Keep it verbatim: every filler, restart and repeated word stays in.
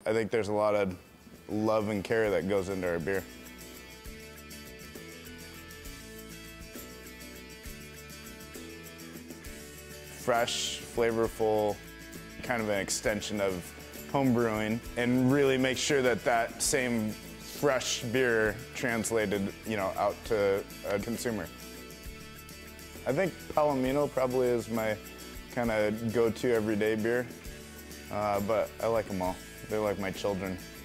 I think there's a lot of love and care that goes into our beer. Fresh, flavorful, kind of an extension of home brewing, and really make sure that that same fresh beer translated, you know, out to a consumer. I think Palomino probably is my kind of go-to everyday beer, uh, but I like them all. They're like my children.